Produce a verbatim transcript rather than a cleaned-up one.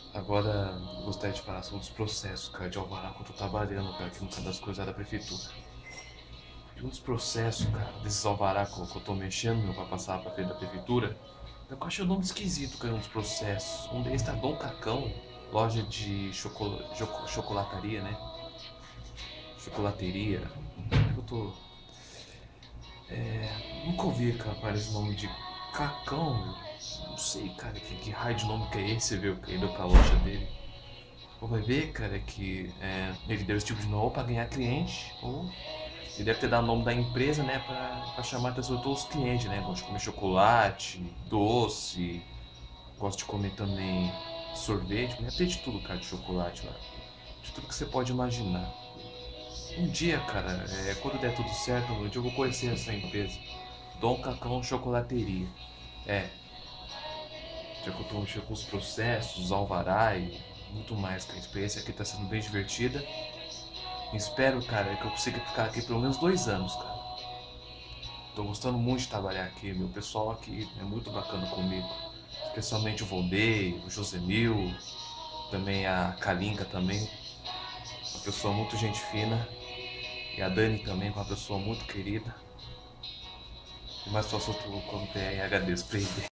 Agora, eu gostaria de falar sobre os processos, cara, de alvará que eu tô trabalhando, cara, aqui no canto das coisas da prefeitura. E um dos processos, cara, desses alvará que eu, que eu tô mexendo, meu, pra passar pra frente da prefeitura, eu achei o nome esquisito, cara, um dos processos. Um deles tá Dom Cacão, loja de chocola, choco- chocolataria, né? Chocolateria. Eu tô. Nunca ouvi, cara, parece o nome de Cacão, meu. Não sei, cara, que, que raio de nome que é esse, viu, que ele deu pra loja dele. Ou vai ver, cara, que é, ele deu esse tipo de nome ou pra ganhar cliente, ou ele deve ter dado o nome da empresa, né, pra, pra chamar a atenção de todos os clientes, né? Gosta de comer chocolate, doce, gosta de comer também sorvete, né? Tem de tudo, cara, de chocolate lá. De tudo que você pode imaginar. Um dia, cara, é, quando der tudo certo, um dia eu vou conhecer essa empresa. Dom Cacão Chocolateria. É, já que eu tô mexendo com os processos, os alvará e muito mais, cara. A experiência aqui tá sendo bem divertida. Espero, cara, que eu consiga ficar aqui pelo menos dois anos, cara. Tô gostando muito de trabalhar aqui, meu pessoal aqui é muito bacana comigo. Especialmente o Valdei, o Josemil, também a Kalinka também, uma pessoa muito gente fina. E a Dani também, uma pessoa muito querida. E mais só sou tu quando tem, agradeço, P R D.